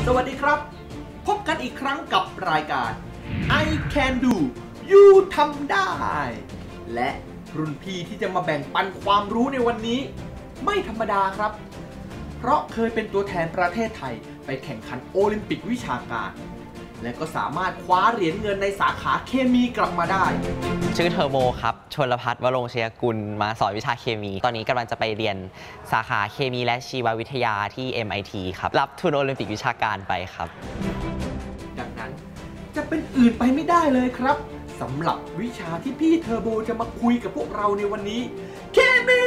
วัสดีครับพบกันอีกครั้งกับรายการ I Can Do You ทำได้และรุ่นพี่ที่จะมาแบ่งปันความรู้ในวันนี้ไม่ธรรมดาครับเพราะเคยเป็นตัวแทนประเทศไทยไปแข่งขันโอลิมปิกวิชาการและก็สามารถคว้าเหรียญเงินในสาขาเคมีกลับมาได้ชื่อเทอร์โบครับชลภัทร วรงค์ ชยกุลมาสอนวิชาเคมีตอนนี้กำลังจะไปเรียนสาขาเคมีและชีววิทยาที่ MIT ครับรับทุนโอลิมปิกวิชาการไปครับดังนั้นจะเป็นอื่นไปไม่ได้เลยครับสำหรับวิชาที่พี่เทอร์โบจะมาคุยกับพวกเราในวันนี้เคมี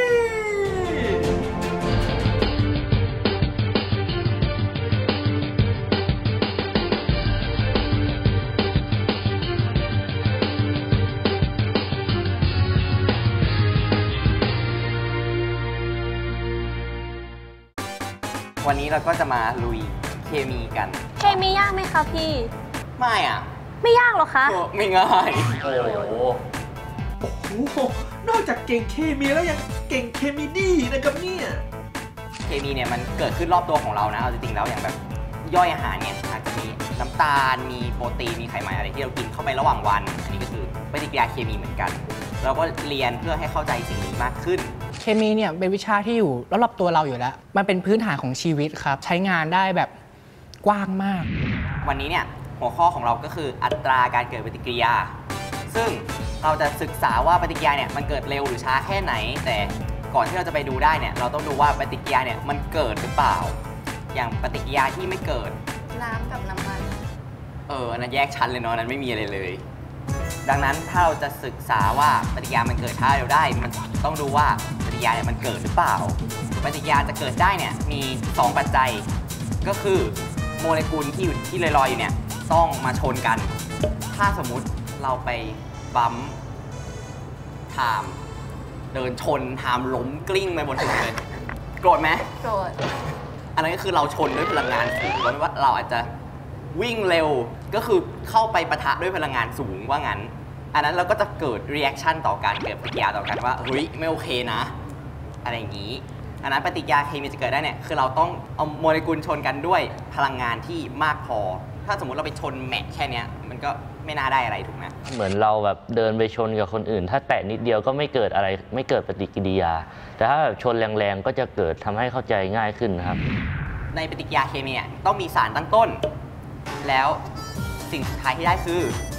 วันนี้เราก็จะมาลุยเคมีกันเคมียากไหมคะพี่ไม่อ่ะไม่ยากหรอคะไม่ง่ายโอ้โหนอกจากเก่งเคมีแล้วยังเก่งเคมีดีนะครับเนี่ยเคมีเนี่ยมันเกิดขึ้นรอบตัวของเรานะเอาจริงๆแล้วอย่างแบบย่อยอาหารเนี่ยอาจจะมีน้ำตาลมีโปรตีนมีไขมันอะไรที่เรากินเข้าไประหว่างวันอันนี้ก็คือปฏิกิริยาเคมีเหมือนกันเราก็เรียนเพื่อให้เข้าใจสิ่งนี้มากขึ้นเคมีเนี่ยเป็นวิชาที่อยู่รอบๆตัวเราอยู่แล้วมันเป็นพื้นฐานของชีวิตครับใช้งานได้แบบกว้างมากวันนี้เนี่ยหัวข้อของเราก็คืออัตราการเกิดปฏิกิริยาซึ่งเราจะศึกษาว่าปฏิกิริยาเนี่ยมันเกิดเร็วหรือช้าแค่ไหนแต่ก่อนที่เราจะไปดูได้เนี่ยเราต้องดูว่าปฏิกิริยาเนี่ยมันเกิดหรือเปล่าอย่างปฏิกิริยาที่ไม่เกิดน้ำกับน้ำมันอันนั้นแยกชั้นเลยเนาะนั้นไม่มีอะไรเลยดังนั้นถ้าเราจะศึกษาว่าปฏิกิริยามันเกิดช้าเร็วได้มันต้องดูว่าปฏิกิริยาเนี่ยมันเกิดหรือเปล่าปฏิกิริยาจะเกิดได้เนี่ยมี2ปัจจัยก็คือโมเลกุลที่ลอยๆอยู่เนี่ยต้องมาชนกันถ้าสมมุติเราไปบัมป์ไทม์เดินชนไทม์ล้มกลิ้งไปบนถนนเลยโกรธไหมโกรธอันนั้นก็คือเราชนด้วยพลังงานสูงแล้วว่าเราอาจจะวิ่งเร็วก็คือเข้าไปปะทะด้วยพลังงานสูงว่างั้นอันนั้นเราก็จะเกิด reaction ต่อการเกิดปฏิกิริยาต่อกันว่าเฮ้ยไม่โอเคนะอะไรอย่างนี้อันนั้นปฏิกิริยาเคมีจะเกิดได้เนี่ยคือเราต้องเอาโมเลกุลชนกันด้วยพลังงานที่มากพอถ้าสมมุติเราไปชนแมะแค่นี้มันก็ไม่น่าได้อะไรถูกไหมเหมือนเราแบบเดินไปชนกับคนอื่นถ้าแตะนิดเดียวก็ไม่เกิดอะไรไม่เกิดปฏิกิริยาแต่ถ้าแบบชนแรงๆก็จะเกิดทำให้เข้าใจง่ายขึ้นนะครับในปฏิกิริยาเคมีเนี่ยต้องมีสารตั้งต้นแล้วสิ่งสุดท้ายที่ได้คือ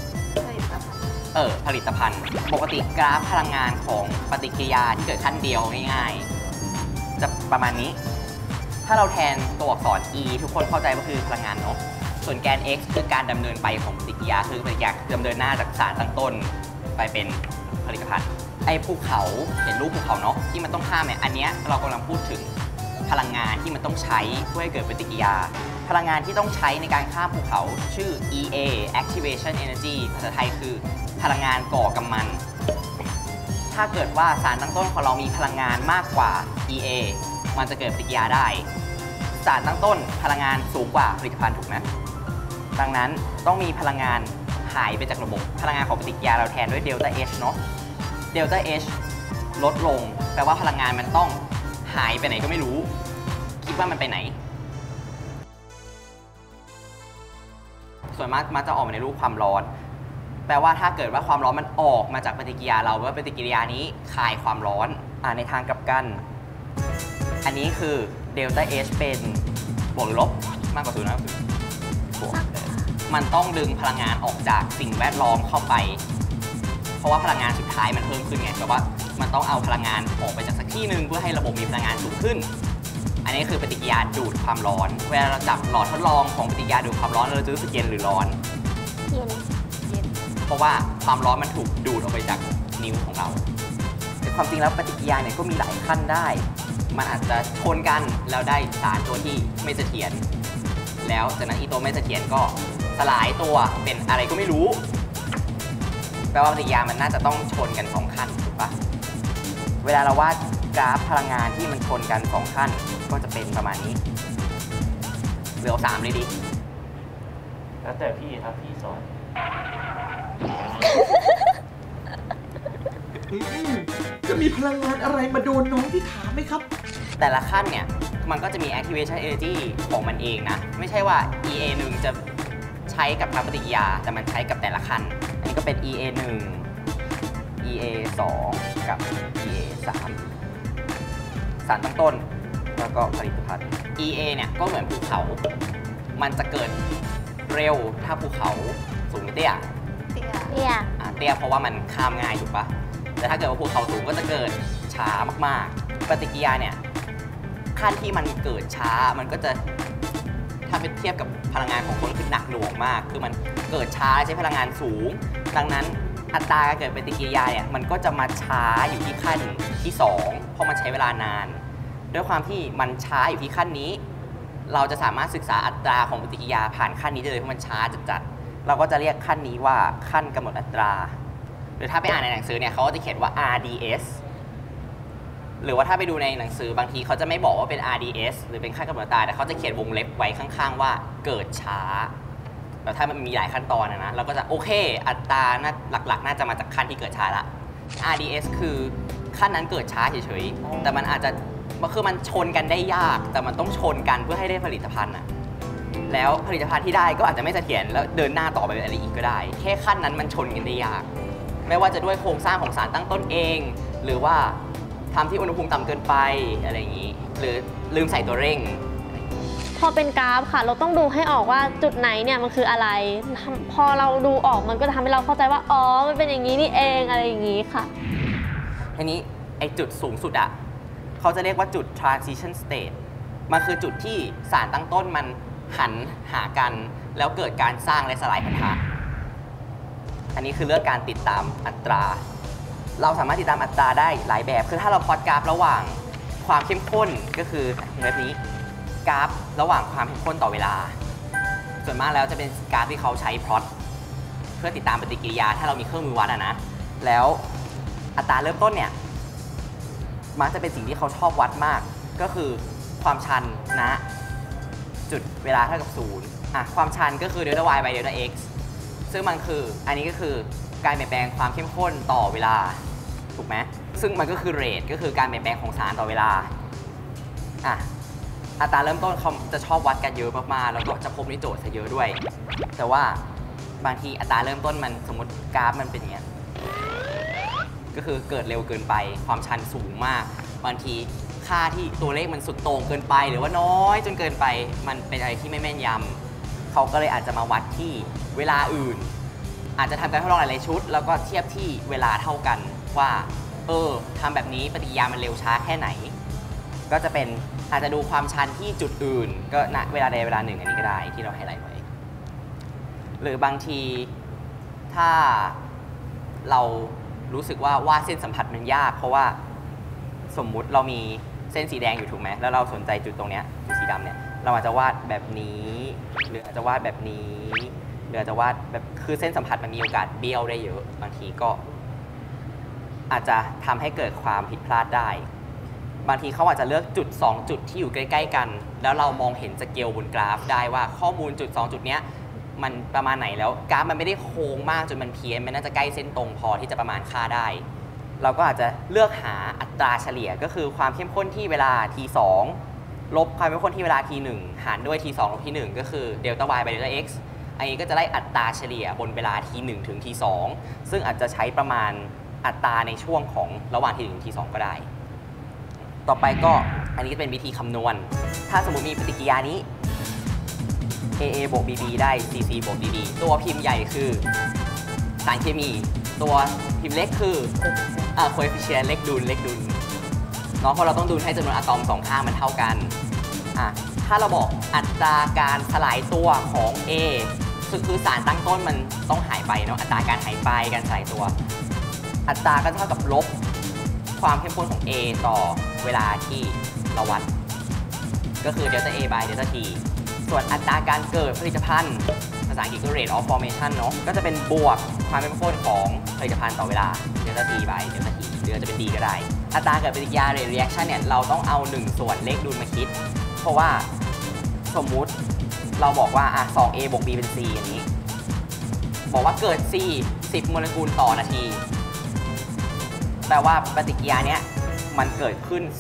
ผลิตภัณฑ์ปกติกราฟพลังงานของปฏิกิริยาที่เกิดขั้นเดียวง่ายๆจะประมาณนี้ถ้าเราแทนตัวอักษร e ทุกคนเข้าใจว่าคือพลังงานเนาะส่วนแกน x คือการดำเนินไปของปฏิกิริยาคือปฏิกิริยาดำเนินหน้าจากสารตั้งต้นไปเป็นผลิตภัณฑ์ไอ้ภูเขาเห็นรูปภูเขาเนาะที่มันต้องข้ามเนี่ยอันเนี้ยเรากำลังพูดถึงพลังงานที่มันต้องใช้เพื่อให้เกิดปฏิกิริยาพลังงานที่ต้องใช้ในการข้ามภูเขาชื่อ EA activation energy ภาษาไทยคือพลังงานก่อกำมันถ้าเกิดว่าสารตั้งต้นของเรามีพลังงานมากกว่า EA มันจะเกิดปฏิกิริยาได้สารตั้งต้นพลังงานสูงกว่าผลิตภัณฑ์ถูกไหมดังนั้นต้องมีพลังงานหายไปจากระบบพลังงานของปฏิกิริยาเราแทนด้วยเดลต้า H เนาะเดลต้า H ลดลงแปลว่าพลังงานมันต้องหายไปไหนก็ไม่รู้คิดว่ามันไปไหนส่วนมากมันจะออกมาในรูปความร้อนแปลว่าถ้าเกิดว่าความร้อนมันออกมาจากปฏิกิริยาเราว่าปฏิกิริยานี้คายความร้อนในทางกลับกันอันนี้คือเดลต้า H เป็นบวกหรือลบมากกว่า0นะบวกมันต้องดึงพลังงานออกจากสิ่งแวดล้อมเข้าไปเพราะว่าพลังงานสุดท้ายมันเพิ่มขึ้นไงแต่ว่ามันต้องเอาพลังงานออกไปจากสักที่หนึ่งเพื่อให้ระบบมีพลังงานสูงขึ้นอันนี้คือปฏิกิริยาดูดความร้อนเวลาเราจับหลอดทดลองของปฏิกิริยาดูดความร้อนเราจะรู้สึกเย็นหรือร้อนเย็นเพราะว่าความร้อนมันถูกดูดออกไปจากนิ้วของเราแต่ความจริงแล้วปฏิกิริยาเนี่ยก็มีหลายขั้นได้มันอาจจะชนกันแล้วได้สารตัวที่ไม่เสถียรแล้วจากนั้นอีตัวไม่เสถียรก็สลายตัวเป็นอะไรก็ไม่รู้แปลว่าปฏิกิริยามันน่าจะต้องชนกัน2ขั้นถูกปะเวลาเราวาดกราฟพลังงานที่มันชนกัน2ขั้นก็จะเป็นประมาณนี้เหลือ3เลยดิแล้วแต่พี่ครับพี่สอนจะมีพลังงานอะไรมาโดนน้องที่ถามไหมครับแต่ละขั้นเนี่ยมันก็จะมี activation energy ของมันเองนะไม่ใช่ว่า EA 1จะใช้กับทั้งปฏิกิริยาแต่มันใช้กับแต่ละขั้นอันนี้ก็เป็น EA 1 EA 2 กับ EA 3 สารตั้งต้นแล้วก็ผลิตภัณฑ์ EA เนี่ยก็เหมือนภูเขามันจะเกิดเร็วถ้าภูเขาสูงหรือเตี้ยเตี้ยเตี้ยเพราะว่ามันข้ามง่ายถูกปะแต่ถ้าเกิดว่าภูเขาสูงก็จะเกิดช้ามากๆปฏิกิริยาเนี่ยขั้นที่มันเกิดช้ามันก็จะถ้าไปเทียบกับพลังงานของคนคือหนักหน่วงมากคือมันเกิดช้าใช้พลังงานสูงดังนั้นอัตราการเกิดปฏิกิริยาเนี่ยมันก็จะมาช้าอยู่ที่ขั้นที่2เพราะมันใช้เวลานานด้วยความที่มันช้าอยู่ที่ขั้นนี้เราจะสามารถศึกษาอัตราของปฏิกิริยาผ่านขั้นนี้ได้เลยเพราะมันช้าจัดๆเราก็จะเรียกขั้นนี้ว่าขั้นกำหนดอัตราหรือถ้าไปอ่านในหนังสือเนี่ยเขาก็จะเขียนว่า RDS หรือว่าถ้าไปดูในหนังสือบางทีเขาจะไม่บอกว่าเป็น RDS หรือเป็นขั้นกำหนดอัตราแต่เขาจะเขียนวงเล็บไว้ข้างๆว่าเกิดช้าแต่ถ้ามันมีหลายขั้นตอนนะเราก็จะโอเคอัตราหลักๆน่าจะมาจากขั้นที่เกิดช้าละ RDS คือขั้นนั้นเกิดช้าเฉยๆแต่มันอาจจะคือมันชนกันได้ยากแต่มันต้องชนกันเพื่อให้ได้ผลิตภัณฑ์อะแล้วผลิตภัณฑ์ที่ได้ก็อาจจะไม่เสถียรแล้วเดินหน้าต่อไปเป็นอะไรอีกก็ได้แค่ขั้นนั้นมันชนกันได้ยากไม่ว่าจะด้วยโครงสร้างของสารตั้งต้นเองหรือว่าทำที่อุณหภูมิต่ำเกินไปอะไรอย่างนี้หรือลืมใส่ตัวเร่งพอเป็นกราฟค่ะเราต้องดูให้ออกว่าจุดไหนเนี่ยมันคืออะไรพอเราดูออกมันก็จะทำให้เราเข้าใจว่าอ๋อมันเป็นอย่างนี้นี่เองอะไรอย่างนี้ค่ะทีนี้ไอจุดสูงสุดอะเขาจะเรียกว่าจุด transition state มันคือจุดที่สารตั้งต้นมันหันหากันแล้วเกิดการสร้างและสลายพันธะอันนี้คือเรื่องการติดตามอัตราเราสามารถติดตามอัตราได้หลายแบบคือถ้าเราพลอตกราฟระหว่างความเข้มข้นก็คือแบบนี้กราฟระหว่างความเข้มข้นต่อเวลาส่วนมากแล้วจะเป็นกราฟที่เขาใช้พลอตเพื่อติดตามปฏิกิริยาถ้าเรามีเครื่องมือวัดนะแล้วอัตราเริ่มต้นเนี่ยมักจะเป็นสิ่งที่เขาชอบวัดมากก็คือความชันนะจุดเวลาเท่ากับ0ความชันก็คือ delta y by delta x ซึ่งมันคืออันนี้ก็คือการเปลี่ยนแปลงความเข้มข้นต่อเวลาถูกไหมซึ่งมันก็คือเรทก็คือการเปลี่ยนแปลงของสารต่อเวลาอัตราเริ่มต้นเขาจะชอบวัดกันเยอะมากๆแล้วก็จะพบในโจทย์ซะเยอะด้วยแต่ว่าบางทีอัตราเริ่มต้นมันสมมติกราฟมันเป็นอย่างเงี้ยก็คือเกิดเร็วเกินไปความชันสูงมากบางทีค่าที่ตัวเลขมันสุดโต่งเกินไปหรือว่าน้อยจนเกินไปมันเป็นอะไรที่ไม่แม่นยำเขาก็เลยอาจจะมาวัดที่เวลาอื่นอาจจะทำการทดลองหลายๆชุดแล้วก็เทียบที่เวลาเท่ากันว่าทำแบบนี้ปฏิกิริยามันเร็วช้าแค่ไหนก็จะเป็นอาจจะดูความชันที่จุดอื่นก็ณเวลาใดเวลาหนึ่งอันนี้ก็ได้ที่เราไฮไลท์ไว้หรือบางทีถ้าเรารู้สึกว่าวาดเส้นสัมผัสมันยากเพราะว่าสมมุติเรามีเส้นสีแดงอยู่ถูกไหมแล้วเราสนใจจุดตรงเนี้ยสีดำเนี่ยเราอาจจะวาดแบบนี้หรืออาจจะวาดแบบนี้หรืออาจจะวาดแบบคือเส้นสัมผัสมันมีโอกาสเบี้ยวได้เยอะบางทีก็อาจจะทำให้เกิดความผิดพลาดได้บางทีเขาอาจจะเลือกจุด2จุดที่อยู่ใกล้ๆกันแล้วเรามองเห็นสเกลบนกราฟได้ว่าข้อมูลจุด2จุดเนี้ยมันประมาณไหนแล้วกราฟมันไม่ได้โค้งมากจนมันเพี้ยนมันน่าจะใกล้เส้นตรงพอที่จะประมาณค่าได้เราก็อาจจะเลือกหาอัตราเฉลี่ยก็คือความเข้มข้นที่เวลา t2 ลบความเข้มข้นที่เวลา t1 หารด้วย t2 ลบ t1 ก็คือ delta y by delta x อันนี้ก็จะได้อัตราเฉลี่ยบนเวลา t1 ถึง t2 ซึ่งอาจจะใช้ประมาณอัตราในช่วงของระหว่าง t1 ถึง t2 ก็ได้ต่อไปก็อันนี้เป็นวิธีคำนวณถ้าสมมุติมีปฏิกิริยานี้ AA บวก BB ได้ CC บวก DD ตัวพิมพ์ใหญ่คือสารเคมีตัวพิมพ์เล็กคือcoefficient เลขดุลเนาะเพราะเราต้องดูให้จำนวนอะตอมสองข้างมันเท่ากันถ้าเราบอกอัตราการสลายตัวของ A คือสารตั้งต้นมันต้องหายไปเนาะอัตราการหายไปการสลายตัวอัตราก็เท่ากับลบความเข้มข้นของ A ต่อเวลาที่เราวัดก็คือ delta A by delta T ส่วนอัตราการเกิดผลิตภัณฑ์ภาษาอังกฤษก็ rate of formation เนาะก็จะเป็นบวกความเข้มข้นของผลิตภัณฑ์ต่อเวลา delta T by delta T หรืออาจจะเป็น D ก็ได้อัตราเกิดปฏิกิริยา rate reaction เนี่ยเราต้องเอา1ส่วนเลขดุลมาคิดเพราะว่าสมมุติเราบอกว่า2A บวก B เป็น C อย่างนี้บอกว่าเกิด C 10 โมเลกุลต่อนาทีแปลว่าปฏิกิริยาเนี้ยมันเกิดขึ้น10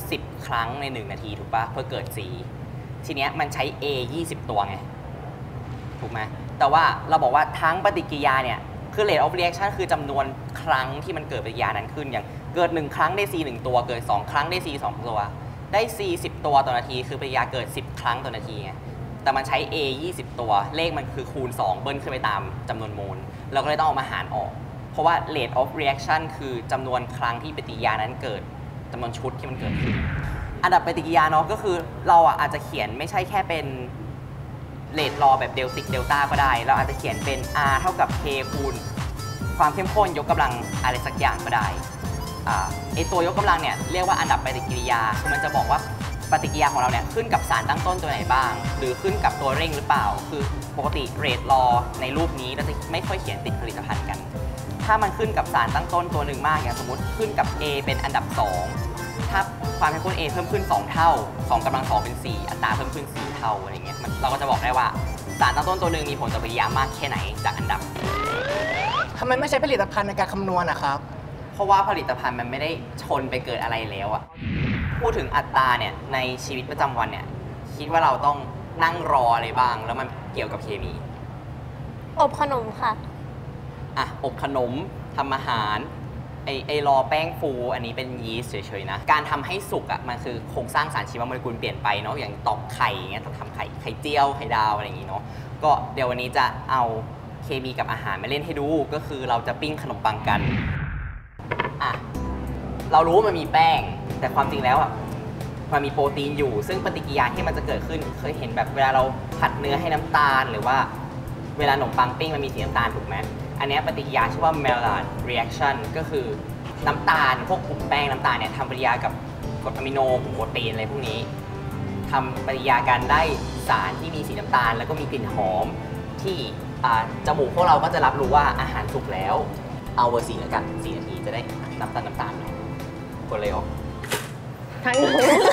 1 ครั้งใน 1 นาทีถูกปะเพื่อเกิด C ทีเนี้ยมันใช้ A 20 ตัวไงถูกไหมแต่ว่าเราบอกว่าทั้งปฏิกิริยาเนี่ยคือ rate of reaction คือจำนวนครั้งที่มันเกิดปฏิกิริยานั้นขึ้นอย่างเกิด1 ครั้งได้ C 1 ตัวเกิด2 ครั้งได้ C 2 ตัวได้ C 10 ตัวต่อนาทีคือปฏิกิริยาเกิด10 ครั้งต่อนาทีไงแต่มันใช้ A 20 ตัวเลขมันคือคูณ2เบิ้ลขึ้นไปตามจำนวนโมลเราก็เลยต้องเอามาหารออกเพราะว่า rate of reaction คือจำนวนครั้งที่ปฏิกิริยานั้นเกิดจำนวนชุดที่มันเกิดขึ้นอันดับปฏิกิริยาเนาะก็คือเราอาจจะเขียนไม่ใช่แค่เป็นเรทรอแบบเดลต้าก็ได้เราอาจจะเขียนเป็น R เท่ากับ K คูณความเข้มข้นยกกำลังอะไรสักอย่างก็ได้ไอตัวยกกำลังเนี่ยเรียกว่าอันดับปฏิกิริยาคือมันจะบอกว่าปฏิกิริยาของเราเนี่ยขึ้นกับสารตั้งต้นตัวไหนบ้างหรือขึ้นกับตัวเร่งหรือเปล่าคือปกติเรทรอในรูปนี้เราจะไม่ค่อยเขียนติดผลิตภัณฑ์กันถ้ามันขึ้นกับสารตั้งต้นตัวหนึ่งมากอย่างสมมติขึ้นกับ A เป็นอันดับ2ถ้าความเข้มข้น A เพิ่มขึ้น2เท่า2กำลัง2เป็น4อัตราเพิ่มขึ้น4เท่าอะไรเงี้ยเราก็จะบอกได้ว่าสารตั้งต้นตัวหนึ่งมีผลต่อปฏิกิริยามากแค่ไหนจากอันดับทำไมไม่ใช้ผลิตภัณฑ์ในการคำนวณนะครับเพราะว่าผลิตภัณฑ์มันไม่ได้ชนไปเกิดอะไรแล้วอะพูดถึงอัตราเนี่ยในชีวิตประจำวันเนี่ยคิดว่าเราต้องนั่งรออะไรบ้างแล้วมันเกี่ยวกับเคมีอบขนมค่ะอบขนมทำอาหารไอรอแป้งฟูอันนี้เป็นยีสต์เฉยๆนะการทำให้สุกมันคือโครงสร้างสารชีวโมเลกุลเปลี่ยนไปเนาะอย่างตอกไข่อย่างเงี้ยต้องทำไข่เจียวไข่ดาวอะไรอย่างงี้เนาะก็เดี๋ยววันนี้จะเอาเคมีกับอาหารมาเล่นให้ดูก็คือเราจะปิ้งขนมปังกันเรารู้ว่ามันมีแป้งแต่ความจริงแล้วมันมีโปรตีนอยู่ซึ่งปฏิกิริยาที่มันจะเกิดขึ้นเคยเห็นแบบเวลาเราผัดเนื้อให้น้ำตาลหรือว่าเวลาขนมปังปิ้งมันมีสีน้ำตาลถูกไหมอันนี้ปฏิกิริยาชื่อว่า Maillard reaction ก็คือน้ำตาลพวกกลุ่มแป้งน้ำตาลเนี่ยทำปฏิกิริยากับกรดอะมิโนกลุ่มโปรตีนอะไรพวกนี้ทำปฏิกิริยากันได้สารที่มีสีน้ำตาลแล้วก็มีกลิ่นหอมที่จมูกพวกเราก็จะรับรู้ว่าอาหารสุกแล้วเอาเบอร์4แล้วกัน4 นาทีจะได้น้ำตาลกดเลยออกทั้งหมด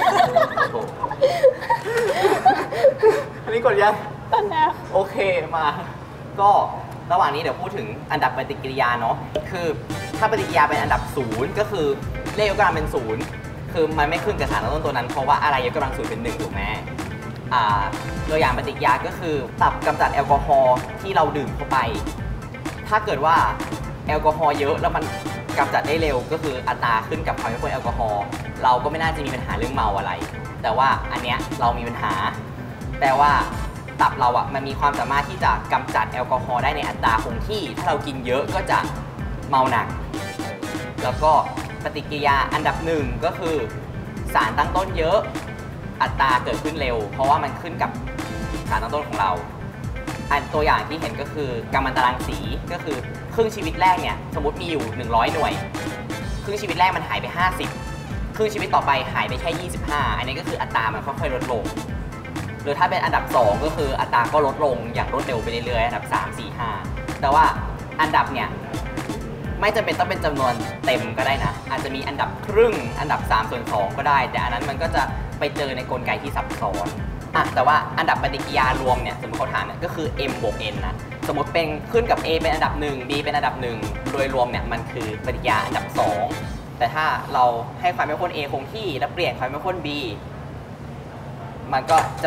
อันนี้กดยังกดแล้วโอเคมาก็ระหว่างนี้เดี๋ยวพูดถึงอันดับปฏิกิริยาเนาะคือถ้าปฏิกิริยาเป็นอันดับ0ก็คือเลขยกกำลังเป็น0คือมันไม่ขึ้นกับสารตั้งต้นตัวนั้นเพราะว่าอะไรยกกำลัง0เป็น1ถูกไหมตัวอย่างปฏิกิริยาก็คือตับกำจัดแอลกอฮอล์ที่เราดื่มเข้าไปถ้าเกิดว่าแอลกอฮอล์เยอะแล้วมันกำจัดได้เร็วก็คืออัตราขึ้นกับความเข้มข้นแอลกอฮอล์เราก็ไม่น่าจะมีปัญหาเรื่องเมาอะไรแต่ว่าอันเนี้ยเรามีปัญหาแต่ว่าตับเรามันมีความสามารถที่จะกำจัดแอลกอฮอล์ได้ในอัตราคงที่ถ้าเรากินเยอะก็จะเมาหนักแล้วก็ปฏิกิริยาอันดับ1ก็คือสารตั้งต้นเยอะอัตราเกิดขึ้นเร็วเพราะว่ามันขึ้นกับสารตั้งต้นของเราอันตัวอย่างที่เห็นก็คือกัมมันตรังสีก็คือครึ่งชีวิตแรกเนี่ยสมมติมีอยู่100หน่วยครึ่งชีวิตแรกมันหายไป50ครึ่งชีวิตต่อไปหายไปแค่25อันนี้ก็คืออัตรามันค่อยๆลดลงหรือถ้าเป็นอันดับ2ก็คืออัตราก็ลดลงอย่างรวดเร็วไปเรื่อยๆอันดับ3 4 5แต่ว่าอันดับเนี่ยไม่จำเป็นต้องเป็นจำนวนเต็มก็ได้นะอาจจะมีอันดับครึ่งอันดับ3/2ก็ได้แต่อันนั้นมันก็จะไปเจอในกลไกที่ซับซ้อนแต่ว่าอันดับปฏิกิริยารวมเนี่ยสมมติเขาถามเนี่ยก็คือ m บวก n นะสมมติเป็นขึ้นกับ A เป็นอันดับ1 B เป็นอันดับ1โดยรวมเนี่ยมันคือปฏิกิริยาอันดับ2แต่ถ้าเราให้ความเข้มข้น A คงที่แล้วเปลี่ยนความเข้มข้น B มันก็จะ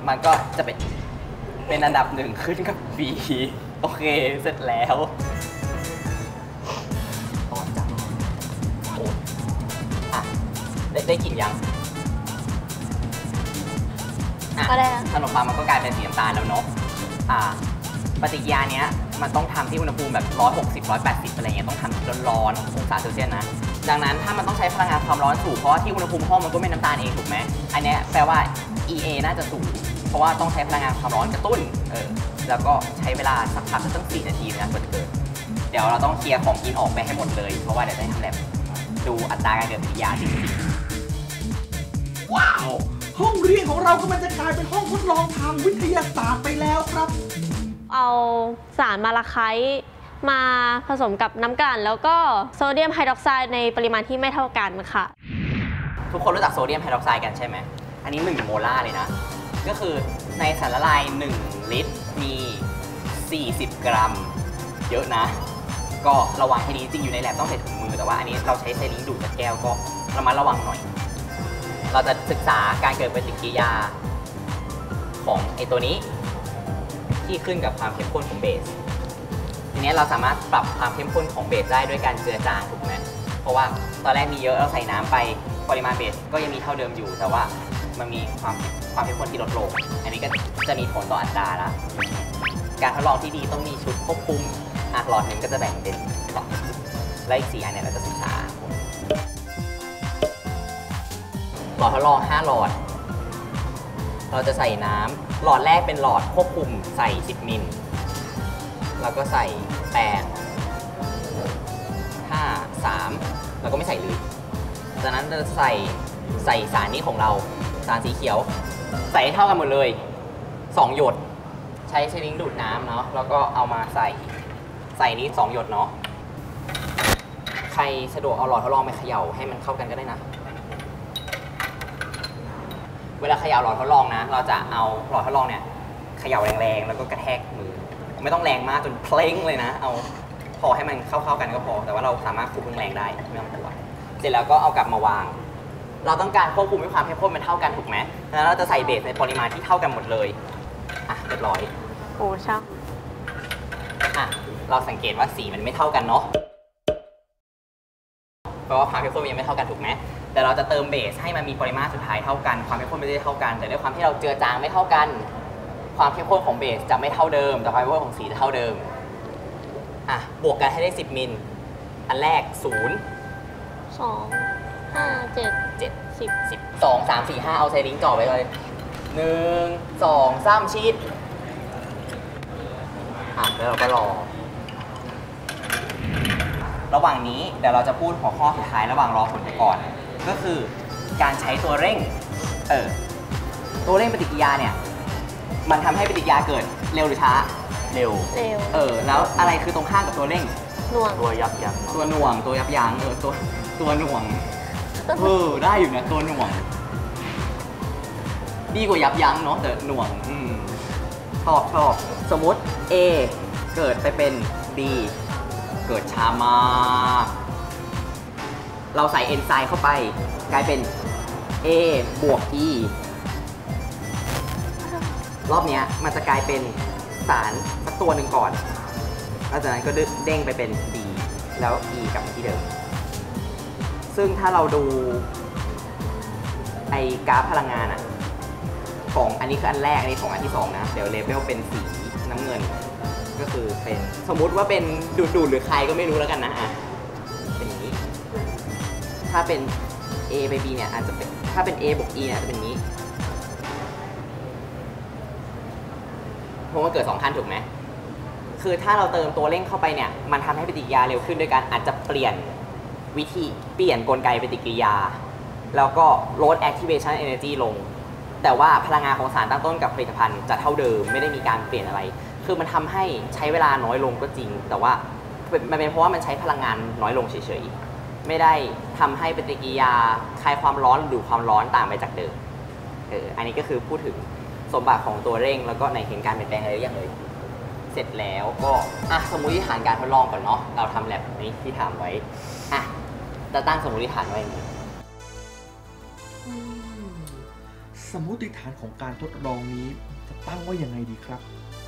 เป็นอันดับ1ขึ้นกับ B โอเคเสร็จแล้วได้กลิ่นยังขนมปังมันก็กลายเป็นสีน้ำตาลแล้วเนาะปฏิกิริยาเนี้ยมันต้องทำที่อุณหภูมิแบบ160-180อะไรเงี้ยต้องทำร้อนๆองศาเซลเซียสนะดังนั้นถ้ามันต้องใช้พลังงานความร้อนสูงเพราะว่าที่อุณหภูมิห้องมันก็ไม่น้ำตาลเองถูกไหมอันนี้แปลว่า EA น่าจะสูงเพราะว่าต้องใช้พลังงานความร้อนกระตุ้นแล้วก็ใช้เวลาสักพักตั้ง4 นาทีนะกว่าจะเกิดเดี๋ยวเราต้องเคลียร์ของกินออกไปให้หมดเลยเพราะว่าเดี๋ยวจะทำแลบดูอัตราการเกิดปฏิกิริยาจริงว้าวห้องเรียนของเราก็มันจะกลายเป็นห้องทดลองทางวิทยาศาสตร์ไปแล้วครับเอาสารมาลาไคต์มาผสมกับน้ำกลั่นแล้วก็โซเดียมไฮดรอกไซด์ในปริมาณที่ไม่เท่ากันค่ะทุกคนรู้จักโซเดียมไฮดรอกไซด์กันใช่ไหมอันนี้1โมลาร์เลยนะก็คือในสารละลาย1ลิตรมี40 กรัมเยอะนะก็ระวังให้ดีจริงอยู่ในแลบต้องใส่ถุงมือแต่ว่าอันนี้เราใช้ไซริงดูดจากแก้วก็ระมัดระวังหน่อยเราจะศึกษาการเกิดปฏิกิริยาของไอตัวนี้ที่ขึ้นกับความเข้มข้นของเบสทีนี้เราสามารถปรับความเข้มข้นของเบสได้ด้วยการเจือจางถูกไหมเพราะว่าตอนแรกมีเยอะเราใส่น้ำไปปริมาณเบสก็ยังมีเท่าเดิมอยู่แต่ว่ามันมีความเข้มข้นที่ลดลงอันนี้ก็จะมีผลต่ออัตราละการทดลองที่ดีต้องมีชุดควบคุมหลอดหนึ่งก็จะแบ่งเป็น2และอีก4อันเนี่ยเราจะศึกษาหลอดทดลอง5หลอดเราจะใส่น้ำหลอดแรกเป็นหลอดควบคุมใส่10มิลแล้วก็ใส่แป้ง5 3แล้วก็ไม่ใส่เลยจากนั้นจะใส่สารนี้ของเราสารสีเขียวใส่ให้เท่ากันหมดเลย2หยดใช้สลิงดูดน้ำเนาะแล้วก็เอามาใส่นี้2หยดเนาะใครสะดวกเอาหลอดทดลองไปเขย่าให้มันเข้ากันก็ได้นะเวลาเขย่าหลอดทดลองนะเราจะเอาหลอดทดลองเนี่ยเขย่าแรงๆแล้วก็กระแทกมือไม่ต้องแรงมากจนเพลงเลยนะเอาพอให้มันเข้ากันก็พอแต่ว่าเราสามารถควบคุมแรงได้ไม่ต้องกลัวเสร็จแล้วก็เอากลับมาวางเราต้องการควบคุมให้ความเข้มข้นมันเท่ากันถูกไหมแล้วเราจะใส่เบสในปริมาณที่เท่ากันหมดเลยเรียบร้อยโอ้ช่างเราสังเกตว่าสีมันไม่เท่ากันเนาะเพราะว่าความเข้มข้นมันยังไม่เท่ากันถูกไหมแต่เราจะเติมเบสให้มันมีปริมาตรสุดท้ายเท่ากันความเข้มข้นไม่ได้เท่ากันแต่ด้วยความที่เราเจือจางไม่เท่ากันความเข้มข้นของเบสจะไม่เท่าเดิมแต่ความเข้มข้นของสีจะเท่าเดิมบวกกันให้ได้10มิลอันแรก0 2 5 7 10 2 3 4 5เอาไซริงจ่อไปเลย1 2 3ชีดแล้วเราก็รอระหว่างนี้เดี๋ยวเราจะพูดหัวข้อสุดท้ายระหว่างรอผลก่อนก็คือการใช้ตัวเร่งตัวเร่งปฏิกิริยาเนี่ยมันทำให้ปฏิกิริยาเกิดเร็วหรือช้าเร็วแล้วอะไรคือตรงข้ามกับตัวเร่งหน่วงตัวยับยั้งตัวหน่วงตัวยับยั้งตัวหน่วงได้อยู่นะตัวหน่วงดีกว่ายับยั้งเนาะแต่หน่วงชอบสมมติ A เกิดไปเป็น B เกิดช้ามากเราใส่เอนไซม์เข้าไปกลายเป็น A บวก E รอบนี้มันจะกลายเป็นสารสักตัวหนึ่งก่อนแล้วจากนั้นก็เด้งไปเป็น B แล้ว E กลับมาที่เดิมซึ่งถ้าเราดูไอกราฟพลังงานของอันนี้คืออันแรกอันนี้ของอันที่2นะเดี๋ยวเลเวลเป็นสีน้ำเงินก็คือเป็นสมมุติว่าเป็นดูดหรือใครก็ไม่รู้แล้วกันนะเป็นอย่างนี้ถ้าเป็น A ไป B เนี่ยอาจจะเป็นถ้าเป็น A บวก E เนี่ยจะเป็นอย่างนี้เพราะมันเกิด2ขั้นถูกไหมคือถ้าเราเติมตัวเร่งเข้าไปเนี่ยมันทำให้ปฏิกิริยาเร็วขึ้นด้วยการอาจจะเปลี่ยนวิธีเปลี่ยนกลไกปฏิกิริยาแล้วก็ลด activation energy ลงแต่ว่าพลังงานของสารตั้งต้นกับผลิตภัณฑ์จะเท่าเดิมไม่ได้มีการเปลี่ยนอะไรคือมันทำให้ใช้เวลาน้อยลงก็จริงแต่ว่ามันเป็นเพราะว่ามันใช้พลังงานน้อยลงเฉยๆไม่ได้ทำให้ปฏิกิริยาคลายความร้อนหรือความร้อนต่างไปจากเดิมอันนี้ก็คือพูดถึงสมบัติของตัวเร่งแล้วก็ในเห็นการเปลี่ยนแปลงอะไรหรือยังเลยเสร็จแล้วก็สมมติฐานการทดลองก่อนเนาะเราทำแลบนี้ที่ถามไว้จะตั้งสมมติฐานไว้อย่างนี้สมมติฐานของการทดลองนี้จะตั้งว่ายังไงดีครับ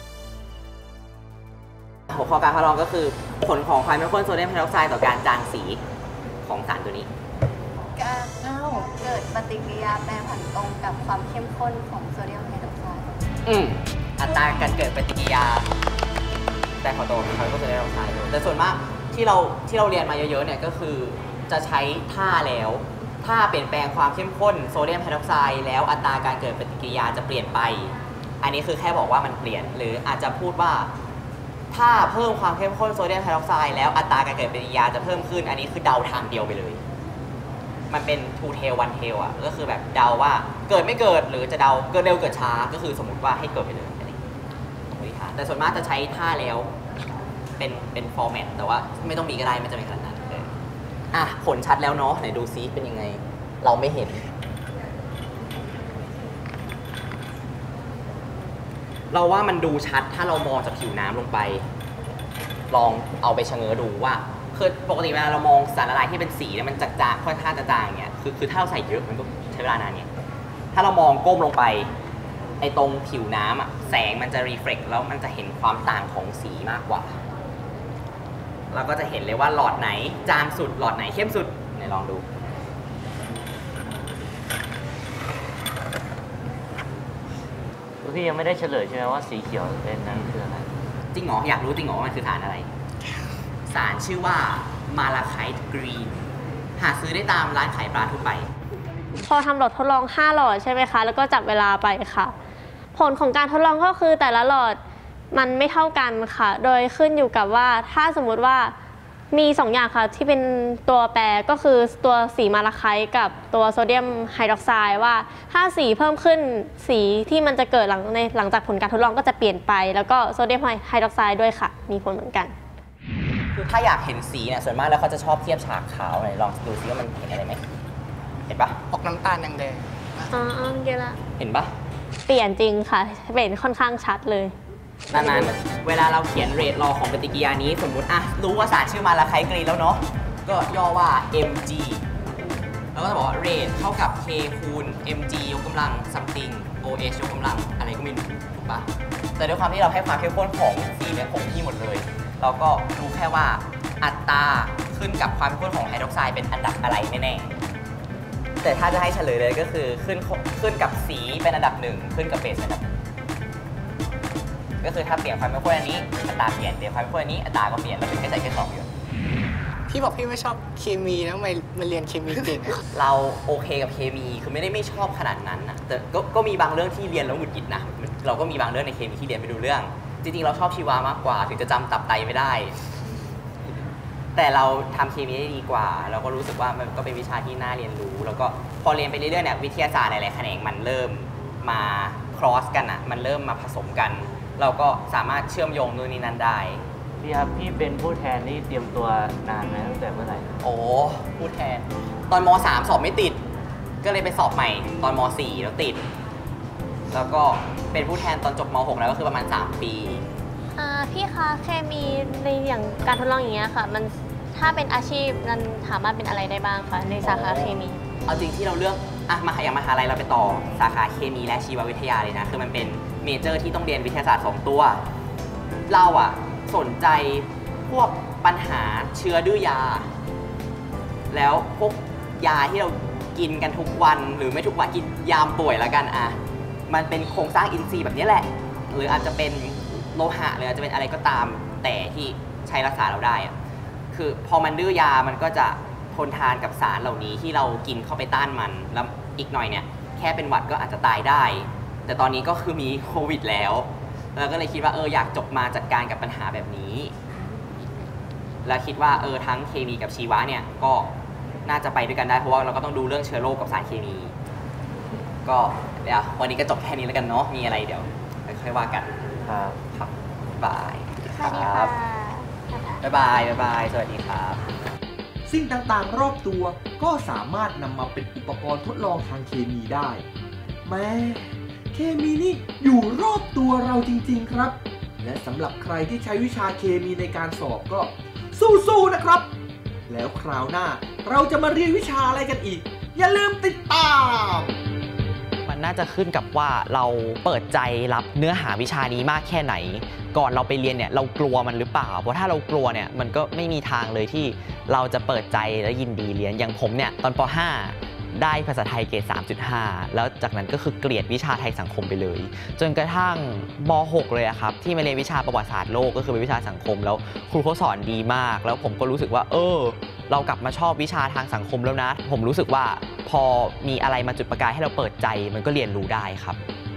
หัวข้อการทดลองก็คือผลของความเข้มข้นโซเดียมไฮดรอกไซด์ต่อการจางสีของสารตัวนี้การเกิดปฏิกิริยาแปรผันตรงกับความเข้มข้นของโซเดียมไฮดรอกไซด์อัตราการเกิดปฏิกิริยาแปรผันตรงกับความเข้มข้นโซเดียมไฮดรอกไซด์แต่ส่วนมากที่เราเรียนมาเยอะๆเนี่ยก็คือจะใช้ท่าแล้วถ้าเปลี่ยนแปลงความเข้มข้นโซเดียมไฮดรอกไซด์แล้วอัตราการเกิดปฏิกิริยาจะเปลี่ยนไปอันนี้คือแค่บอกว่ามันเปลี่ยนหรืออาจจะพูดว่าถ้าเพิ่มความเข้มข้นโซเดียมไฮดรอกไซด์แล้วอัตราการเกิดปฏิกิริยาจะเพิ่มขึ้นอันนี้คือเดาทางเดียวไปเลยมันเป็น two tail one tail ก็คือแบบเดาว่าเกิดไม่เกิดหรือจะเดาเกิดเร็วเกิดช้าก็คือสมมติว่าให้เกิดไปเลยแต่ส่วนมากจะใช้ท่าแล้วเป็นฟอร์แมตแต่ว่าไม่ต้องมีก็ได้ไม่จำเป็นขนาดนั้นผลชัดแล้วเนาะไหนดูซิเป็นยังไงเราไม่เห็นเราว่ามันดูชัดถ้าเรามองจากผิวน้ำลงไปลองเอาไปชะเง้อดูว่าคือปกติเวลาเรามองสารละลายที่เป็นสีเนี่ยมันจางค่อนข้างจะจางเนี่ยคือถ้าเราใส่เยอะมันก็ใช้เวลานานไงถ้าเรามองก้มลงไปไอ้ตรงผิวน้ำอะแสงมันจะรีเฟล็กแล้วมันจะเห็นความต่างของสีมากกว่าเราก็จะเห็นเลยว่าหลอดไหนจางสุดหลอดไหนเข้มสุดไหนลองดูพี่ยังไม่ได้เฉลยใช่ไหมว่าสีเขียวเป็นนั้นคืออะไรจริงเหรออยากรู้จริงเหรอว่ามันคือสารอะไรสารชื่อว่ามาลาไคต์กรีนหาซื้อได้ตามร้านขายปลาทั่วไปพอทำหลอดทดลอง5หลอดใช่ไหมคะแล้วก็จับเวลาไปค่ะผลของการทดลองก็คือแต่ละหลอดมันไม่เท่ากันค่ะโดยขึ้นอยู่กับว่าถ้าสมมุติว่ามี2อย่างค่ะที่เป็นตัวแปรก็คือตัวสีมาลาไคต์กับตัวโซเดียมไฮดรอกไซด์ว่าถ้าสีเพิ่มขึ้นสีที่มันจะเกิดหลังจากผลการทดลองก็จะเปลี่ยนไปแล้วก็โซเดียมไฮดรอกไซด์ด้วยค่ะมีผลเหมือนกันคือถ้าอยากเห็นสีเนี่ยส่วนมากแล้วเขาจะชอบเทียบฉากขาวไหนลองดูซิว่ามันเห็นอะไรไหมเห็นปะออกน้ำตาลแดงอ๋อเยอะละเห็นปะเปลี่ยนจริงค่ะเปลี่ยนค่อนข้างชัดเลยดังนั้นเวลาเราเขียนเรทลอของปฏิกิริยานี้สมมุติรู้ว่าสารชื่อมาลาไคต์กรีนแล้วเนาะก็ย่อว่า mg แล้วก็จะบอกว่าเรทเท่ากับ k คูณ mg ยกกำลัง something oh ยกกำลังอะไรก็ไม่รู้ถูกปะแต่ด้วยความที่เราให้ความเข้มข้นของสีเนี่ยคงที่หมดเลยเราก็รู้แค่ว่าอัตราขึ้นกับความเข้มข้นของไฮดรอกไซด์เป็นอันดับอะไรแน่ๆแต่ถ้าจะให้เฉลยเลยก็คือขึ้นกับสีเป็นอันดับ1ขึ้นกับเบสเป็นอันดับก็คือถ้าเปลี่ยนความเข้มข้นอันนี้อัตราเปลี่ยนความเข้มข้นอันนี้อัตราก็เปลี่ยนเราถึงแค่ใส่แค่2อยู่พี่บอกพี่ไม่ชอบเคมีแล้วทำไมมาเรียนเคมีเก่งเราโอเคกับเคมีคือไม่ได้ไม่ชอบขนาดนั้นนะแต่ก็มีบางเรื่องที่เรียนแล้วหงุดหงิดนะเราก็มีบางเรื่องในเคมีที่เรียนไม่รู้เรื่องจริงๆเราชอบชีวามากกว่าถึงจะจำตับไตไม่ได้แต่เราทำเคมีได้ดีกว่าเราก็รู้สึกว่ามันก็เป็นวิชาที่น่าเรียนรู้แล้วก็พอเรียนไปเรื่อยๆเนี่ยวิทยาศาสตร์หลายๆแขนงมันเริ่มมา cross กันอ่ะมันเริ่มมาผสมกันเราก็สามารถเชื่อมโยงนู่นนี่นั่นได้พี่ครับพี่เป็นผู้แทนนี่เตรียมตัวนานไหมตั้งแต่เมื่อไหร่โอ้ผู้แทนตอนม.3 สอบไม่ติดก็เลยไปสอบใหม่ตอนม.4 แล้วติดแล้วก็เป็นผู้แทนตอนจบม.6 แล้วก็คือประมาณ3 ปีพี่คะเคมีในอย่างการทดลองอย่างเงี้ยค่ะมันถ้าเป็นอาชีพมันสามารถเป็นอะไรได้บ้างคะในสาขาเคมีเอาจริงที่เราเลือกอย่างมหาลัยเราไปต่อสาขาเคมีและชีววิทยาเลยนะคือมันเป็นเมเจอร์ที่ต้องเรียนวิทยาศาสตร์2ตัวเราสนใจพวกปัญหาเชื้อดื้อยาแล้วพวกยาที่เรากินกันทุกวันหรือไม่ทุกวันกินยามป่วยแล้วกันมันเป็นโครงสร้างอินทรีย์แบบนี้แหละหรืออาจจะเป็นโลหะหรืออาจจะเป็นอะไรก็ตามแต่ที่ใช้รักษาเราได้คือพอมันดื้อยามันก็จะทนทานกับสารเหล่านี้ที่เรากินเข้าไปต้านมันแล้วอีกหน่อยเนี่ยแค่เป็นหวัดก็อาจจะตายได้แต่ตอนนี้ก็คือมีโควิดแล้วก็เลยคิดว่าอยากจบมาจัดการกับปัญหาแบบนี้แล้วคิดว่าทั้งเคมีกับชีวะเนี่ยก็น่าจะไปด้วยกันได้เพราะว่าเราก็ต้องดูเรื่องเชื้อโรคกับสารเคมีก็เดี๋ยววันนี้ก็จบแค่นี้แล้วกันเนาะมีอะไรเดี๋ยวค่อยว่ากันครับบายครับบายสวัสดีครับสิ่งต่างๆรอบตัวก็สามารถนำมาเป็นอุปกรณ์ทดลองทางเคมีได้แม้เคมีนี่อยู่รอบตัวเราจริงๆครับและสำหรับใครที่ใช้วิชาเคมีในการสอบก็สู้ๆนะครับแล้วคราวหน้าเราจะมาเรียนวิชาอะไรกันอีกอย่าลืมติดตามมันน่าจะขึ้นกับว่าเราเปิดใจรับเนื้อหาวิชานี้มากแค่ไหนก่อนเราไปเรียนเนี่ยเรากลัวมันหรือเปล่าเพราะถ้าเรากลัวเนี่ยมันก็ไม่มีทางเลยที่เราจะเปิดใจและยินดีเรียนอย่างผมเนี่ยตอนป.5 ได้ภาษาไทยเกรด 3.5 แล้วจากนั้นก็คือเกลียดวิชาไทยสังคมไปเลยจนกระทั่งม.6 เลยครับที่มาเรียนวิชาประวัติศาสตร์โลกก็คือเป็นวิชาสังคมแล้วครูเขาสอนดีมากแล้วผมก็รู้สึกว่าเรากลับมาชอบวิชาทางสังคมแล้วนะผมรู้สึกว่าพอมีอะไรมาจุดประกายให้เราเปิดใจมันก็เรียนรู้ได้ครับ